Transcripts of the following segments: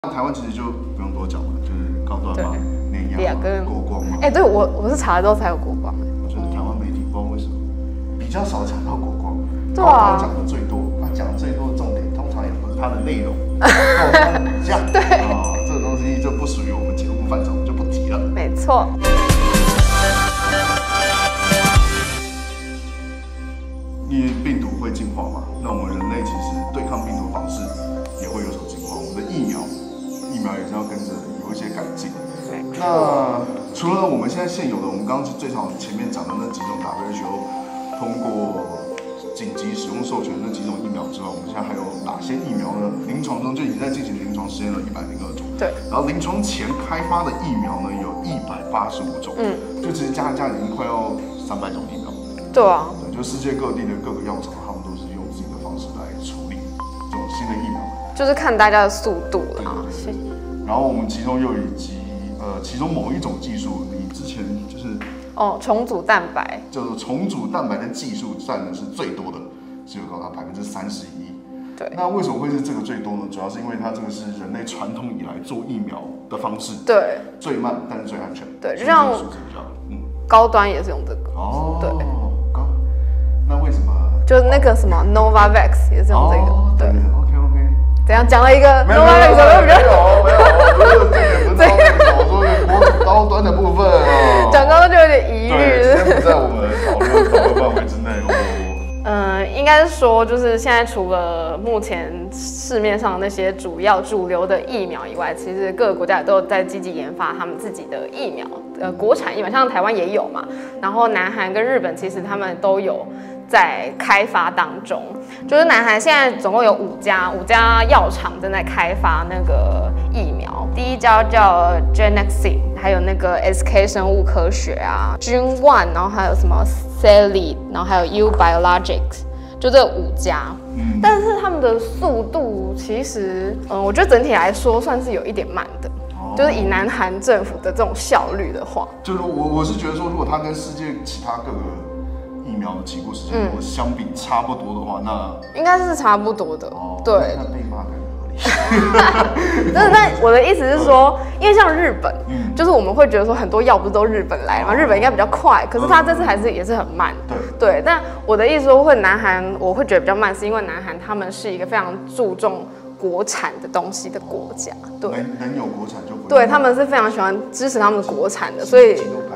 台湾其实就不用多讲了，就是高端嘛、联亚嘛、国光嘛。 对我是查了之后才有国光。 我觉得台湾媒体不知道为什么比较少讲到国光， 对啊， 讲的最多，他讲的最多的重点通常也不是它的内容，高端股价。对啊，这个东西就不属于我们节目范畴，就不提了。 没错。 因为病毒会进化嘛，那我们人类其实对抗病毒的方式也会有所进化。我们的疫苗也是要跟着有一些改进。那除了我们现在现有的，我们刚刚最常前面讲的那几种 WHO 通过紧急使用授权的那几种疫苗之外，我们现在还有哪些疫苗呢？临床中就已经在进行临床实验了102种。 对。然后临床前开发的疫苗呢有185种。就其实加已经快要300种疫苗。 对啊。 对，就世界各地的各个药厂，他们都是用自己的方式来处理这种新的疫苗。 就是看大家的速度啦。 然后我们其中又以及其中某一种技术，你之前就是重组蛋白， 就是重组蛋白的技术占的是最多的，是有高达31%。 对。 那为什么会是这个最多呢？主要是因为它这个是人类传统以来做疫苗的方式， 对， 最慢但是最安全。 对，就像高端也是用这个。对。 那为什么？ 就是那个什么 Novavax 也是用这个。对。 OK。 怎样讲了一个 Novavax 的比较？ 没有，不是重点，不是我说高端的部分哦。 讲高端就有点疑虑。 今天不在我们讨论范围之内哦。 应该是说，就是现在除了目前市面上那些主流的疫苗以外，其实各个国家也都有在积极研发他们自己的疫苗，国产疫苗，像台湾也有嘛，然后南韩跟日本其实他们都有在开发当中。就是南韩现在总共有5家药厂正在开发那个疫苗，第一家叫 Genexin， 还有那个 SK 生物科学啊 ，Junwan， 然后还有什么 Celi， 然后还有 U Biologics， 就这5家。但是他们的速度其实，我觉得整体来说算是有一点慢的。就是以南韩政府的这种效率的话， 就是我是觉得说，如果它跟世界其他各个疫苗的起步时间如果相比差不多的话，那应该是差不多的。对， 那被骂很合理。 但我的意思是说，因为像日本，就是我们会觉得说很多药不是都日本来嘛，日本应该比较快，可是它这次也是很慢。对。但我的意思说，南韩我会觉得比较慢，是因为南韩他们是一个非常注重国产的东西的国家。对， 能有国产就不对，他们是非常喜欢支持他们的国产的，所以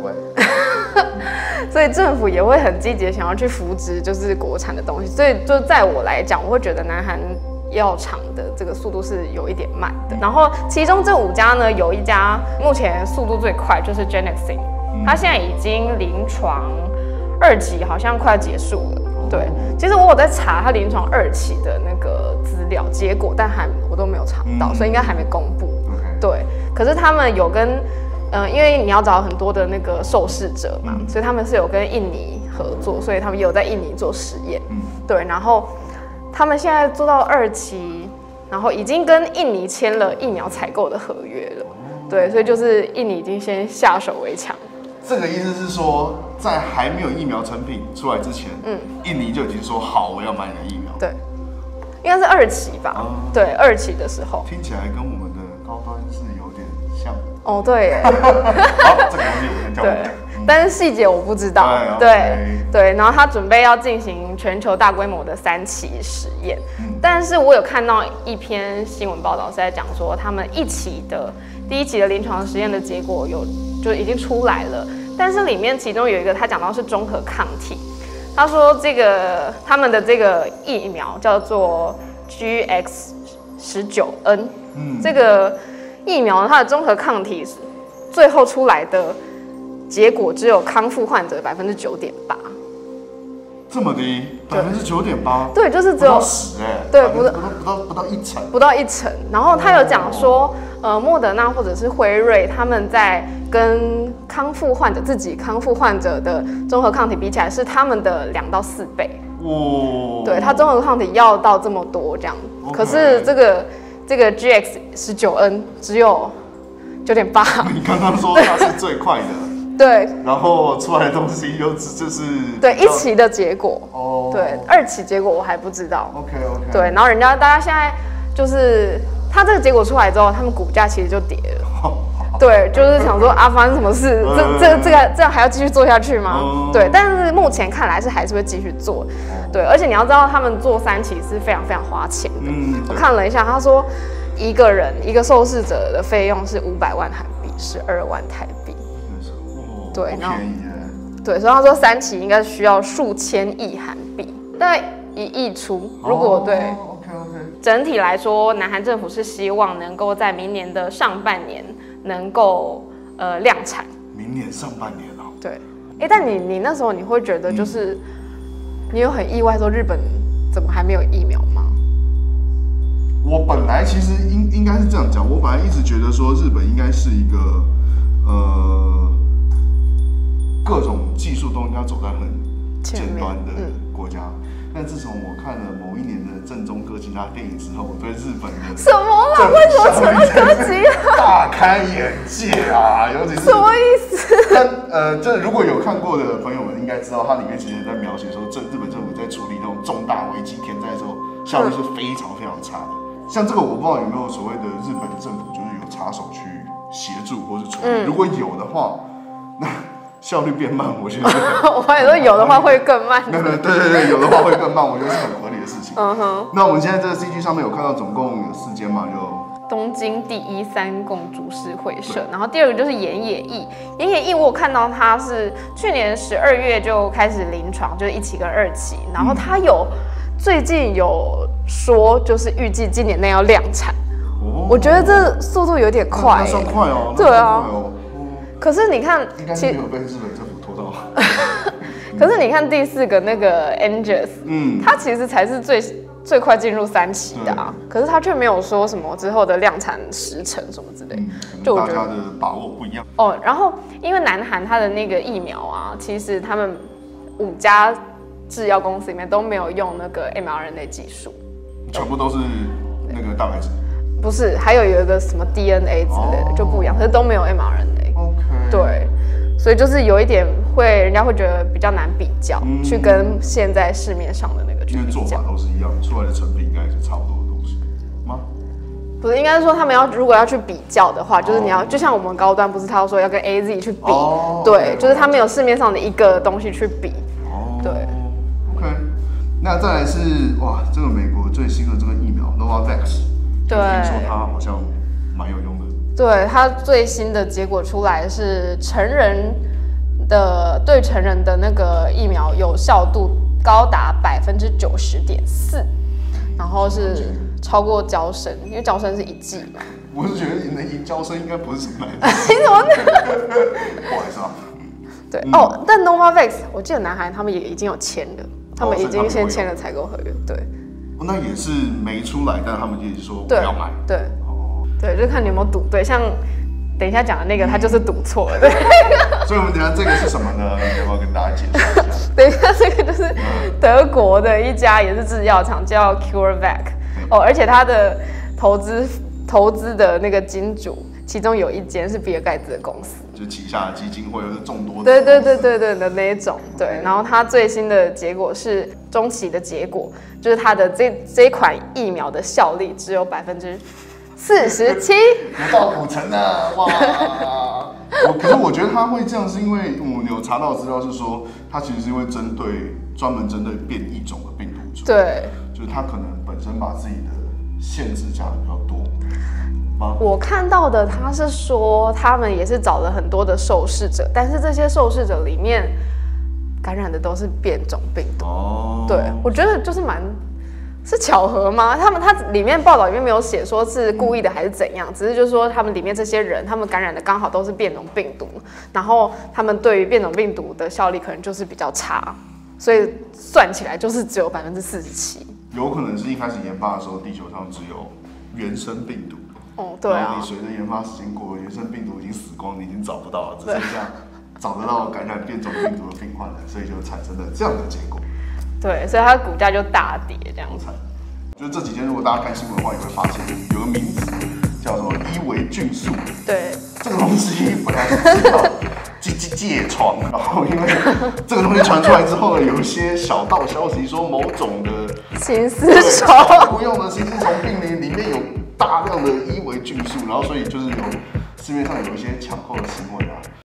所以政府也会很积极想要去扶植就是国产的东西。所以就在我来讲，我会觉得南韩药厂的这个速度是有一点慢的。然后其中这5家呢，有一家目前速度最快，就是 Genexin， 它现在已经临床2期好像快要结束了。对，其实我有在查它临床2期的那个资料结果，但我都没有查到，所以应该还没公布。对，可是他们有跟因为你要找很多的那个受试者嘛，所以他们是有跟印尼合作，所以他们也有在印尼做实验。对，然后他们现在做到2期，然后已经跟印尼签了疫苗采购的合约了。对，所以就是印尼已经先下手为强。 这个意思是说，在还没有疫苗成品出来之前，印尼就已经说好，我要买你的疫苗。 对，应该是2期吧？对，2期的时候。 听起来跟我们的高端是有点像。 哦，对耶。 好，这个东西我先交给你。 但是细节我不知道。对，然后他准备要进行全球大规模的3期实验。但是我有看到一篇新闻报道是在讲说，他们第1期的临床实验的结果就已经出来了，但是里面其中有一个他讲到是中和抗体，他说他们的这个疫苗叫做 GX19N，这个疫苗它的中和抗体最后出来的结果只有康复患者9.8%， 这么低，9.8%， 对，就是只有 10 对， 不到1成， 不到1成。然后他有讲说，莫德纳或者是辉瑞，他们在跟自己康复患者的综合抗体比起来，是他们的2到4倍。对，它综合抗体要到这么多这样，可是这个 GX19N 只有9.8%。 你刚刚说它是最快的。 对， 然后出来的东西就是对1期的结果，对2期结果我还不知道。 OK， 对，然后大家现在就是它这个结果出来之后，他们股价其实就跌了。对，就是想说啊，发生什么事？这样还要继续做下去吗？对，但是目前看来是还是会继续做。对，而且你要知道，他们做3期是非常非常花钱的。我看了一下，他说一个人一个受试者的费用是500万韩币，12万台币。对，然后对，所以他说3期应该需要数千亿韩币，大概1亿出。如果对。整体来说，南韩政府是希望能够在明年的上半年能够量产。 明年上半年哦。 对，但你那时候你会觉得就是你有很意外说日本怎么还没有疫苗吗？ 我本来其实应该是这样讲，我本来一直觉得说日本应该是一个各种技术都应该走在很尖端的国家。但自从我看了某一年的正宗哥吉拉电影之后，我对日本的什么啦？为什么扯到哥吉拉？ 大开眼界啊！尤其是什么意思？ 但这如果有看过的朋友们应该知道，它里面其实在描写说，日本政府在处理那种重大危机天灾的时候，效率是非常非常差的。像这个我不知道有没有所谓的日本的政府就是有插手去协助或是处理，如果有的话，那效率变慢，我觉得我还说有的话会更慢。 对，有的话会更慢，我觉得是很合理的事情。那我们现在这个 CG 上面有看到，总共有4间嘛，就东京第一3共株式会社，然后第2个就是岩野义。岩野义我有看到它是去年12月就开始临床，就是1期跟2期，然后它最近有说就是预计今年内要量产。我觉得这速度有点快， 那算快哦。 对啊。可是你看， 应该是没有被日本政府拖到。 可是你看第4个那个 Angels，它其实才是最快进入3期的啊，可是它却没有说什么之后的量产时程什么之类， 就我觉得大家的把握不一样哦。然后因为南韩它的那个疫苗啊，其实他们5家制药公司里面都没有用那个 mRNA 技术， 全部都是那个蛋白质。 不是，还有一个什么 DNA 之类的就不一样，可是都没有 mRNA。OK。对，所以就是有一点人家会觉得比较难比较，去跟现在市面上的那个去比较。 因为做法都是一样，出来的成品应该也是差不多的东西吗？ 不是，应该是说他们如果要去比较的话，就是你要就像我们高端，不是他说要跟 AZ 去比，对，就是他们有市面上的一个东西去比。对。 OK。那再来是哇，这个美国最新的这个疫苗 Novavax。对，听说它好像蛮有用的。对， 它最新的结果出来是对成人的那个疫苗有效度高达90.4%，然后是超过嬌生，因为嬌生是1剂嘛。 我是觉得你能赢嬌生应该不是什么难的。 你怎么？ 不好意思啊。 对但 Novavax 我记得南韩他们也已经有签了，他们已经先签了采购合约，对。 那也是没出来，但他们也是说不要买。 对，就看你有没有赌对。像等一下讲的那个，他就是赌错了。对。 所以我们等一下这个是什么呢？要不要跟大家介绍一下？ 等一下这个就是德国的一家也是制药厂，叫 CureVac。而且他的投资的那个金主，其中有一间是比尔盖茨的公司， 就旗下的基金会有众多的。 对的那一种。对，然后他最新的结果是中期的结果，就是他的这款疫苗的效力只有47%， 不到50%啊！哇！可是我觉得他会这样，是因为我有查到资料是说，他其实是因为专门针对变异种的病毒株。 对， 就是他可能本身把自己的限制加的比较多。 我看到的他是说，他们也是找了很多的受试者，但是这些受试者里面感染的都是变种病毒。对，我觉得就是是巧合吗？他里面报道里面没有写说是故意的还是怎样，只是就是说他们里面这些人，他们感染的刚好都是变种病毒，然后他们对于变种病毒的效力可能就是比较差，所以算起来就是只有47%。 有可能是一开始研发的时候，地球上只有原生病毒。 对啊。 然后你随着研发时间过了，原生病毒已经死光，你已经找不到了，只剩下找得到感染变种病毒的病患了，所以就产生了这样的结果。 对，所以它的股价就大跌这样子。 就是这几天，如果大家看新闻的话，也会发现有个名字叫做伊维菌素。 对， 这个东西本来是知道疥疮，然后因为这个东西传出来之后呢，有一些小道消息说某种的心丝虫不用的心丝虫病里面有大量的伊维菌素，然后所以就是市面上有一些抢购的行为啊。